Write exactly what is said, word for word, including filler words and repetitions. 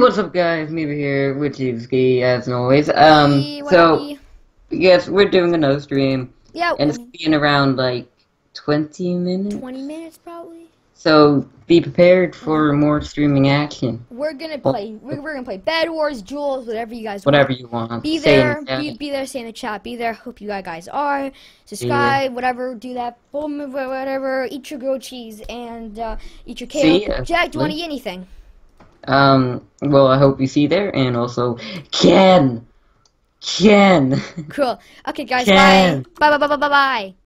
what's up, guys? Meeba here with Jivski, as always. Um, Hey, what so, up, E? yes, we're doing another stream, Yeah, and it's um, in around, like, twenty minutes. twenty minutes probably. So, be prepared Mhm. for more streaming action. We're gonna Well, play. We're, we're gonna play Bed Wars, Jewels, whatever you guys whatever want. you want. Be Say in there. the Be chat. be there. Say in the chat. Be there. Hope you guys are. Yeah. Subscribe. Whatever. Do that. Boom. Whatever. Eat your grilled cheese and uh, eat your See kale. ya. Jack, do you want to eat anything? Um, well, I hope you see there, and also, Ken! Ken! Cool. Okay, guys. Ken! Bye. Bye. Bye. Bye. Bye. Bye. Bye.